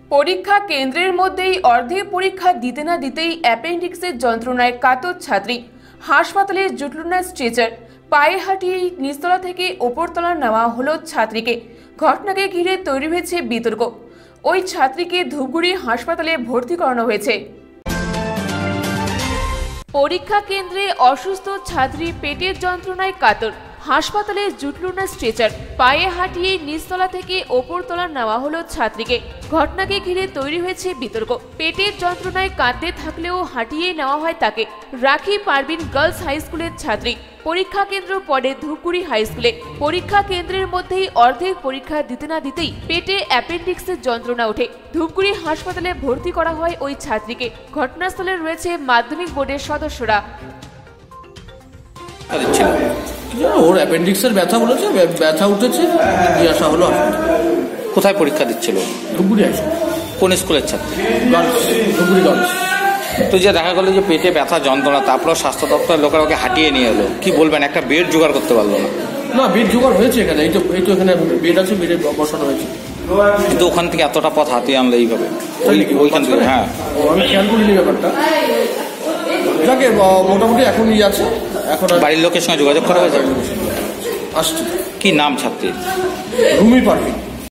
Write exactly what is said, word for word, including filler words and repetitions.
পরীক্ষা কেন্দ্রের মধ্যেই অর্ধেক পরীক্ষা দিতে না দিতেই অ্যাপেন্ডিক্সের যন্ত্রণায় কাতর ছাত্রী। হাসপাতালে জুটল না স্ট্রেচার, পায়ে হাঁটিয়ে নিচতলা থেকে ওপরতলা নেওয়া হলো ছাত্রীকে। ঘটনাকে ঘিরে তৈরি হয়েছে বিতর্ক। ওই ছাত্রীকে ধূপগুড়ি হাসপাতালে ভর্তি করানো হয়েছে। পরীক্ষা কেন্দ্রে অসুস্থ ছাত্রী পেটের যন্ত্রণায় কাতর, হাসপাতালে জুটল না স্ট্রেচার, পায়ে হাঁটিয়ে নিচতলা থেকে ওপরতলা নেওয়া হলো ছাত্রীকে। ঘটনাকে ঘিরে তৈরি হয়েছে বিতর্ক। পেটের যন্ত্রণায় কাঁদতে থাকলেও হাঁটিয়ে নেওয়া হয় তাকে। রাখি পারভিন গার্লস হাই স্কুলের ছাত্রী। পরীক্ষা কেন্দ্র পড়ে ধূপগুড়ি হাই স্কুলে। পরীক্ষা কেন্দ্রের মধ্যেই অর্ধেক পরীক্ষা দিতে না দিতেই পেটে অ্যাপেন্ডিক্সের যন্ত্রণা ওঠে। ধূপগুড়ি হাসপাতালে ভর্তি করা হয় ওই ছাত্রীকে। ঘটনাস্থলে রয়েছে মাধ্যমিক বোর্ডের সদস্যরা। ওর অ্যাপেন্ডিক্সের ব্যথা বলেছে, ব্যথা উঠেছে, নিয়ে আসা হলো। কোথায় পরীক্ষা দিচ্ছিল? Dhupguri high school. কোন স্কুলের ছাত্রী? Girls, Dhupguri girls. তো যে দেখা গেল যে পেটে ব্যথা যন্ত্রণা, তারপর স্বাস্থ্য দপ্তরের লোকেরা ওকে হাঁটিয়ে নিয়ে এলো, কি বলবেন? একটা বেড জোগাড় করতে পারলো না? না, বেড জোগাড় হয়েছে এখানে, এই তো এই তো এখানে বেড আছে, বেডে বসানো হয়েছে। কিন্তু ওখান থেকে এতটা পথ হাতিয়ে আনলো এইভাবে? ওইখান থেকে? হ্যাঁ, আমি খেয়াল করিনি ব্যাপারটা। যাকে মোটামুটি এখন ইয়ে আছে। এখন বাড়ির লোকের সঙ্গে যোগাযোগ করা হয়েছে? আসছে। কি নাম ছাত্রী? রুমি পারভিন।